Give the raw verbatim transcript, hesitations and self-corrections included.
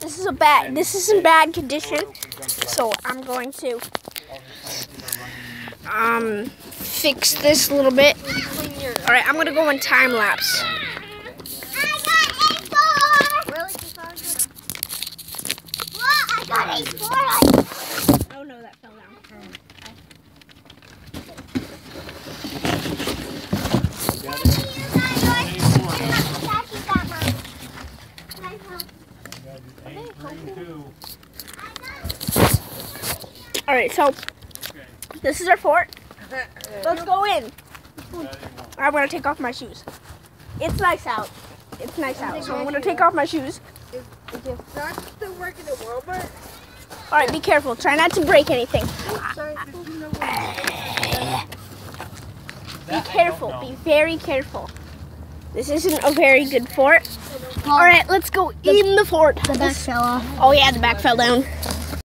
This is a bad. This is in bad condition. So I'm going to um fix this a little bit. All right, I'm gonna go in time lapse. I got a four. Oh no, that fell down. All right, so this is our fort. Let's go in. I'm gonna take off my shoes. It's nice out. It's nice out. So I'm gonna take off my shoes. Not still working at Walmart. All right, be careful. Try not to break anything. Be careful. Be very careful. This isn't a very good fort. All right, let's go in the fort. The back fell off. Oh yeah, the back fell down.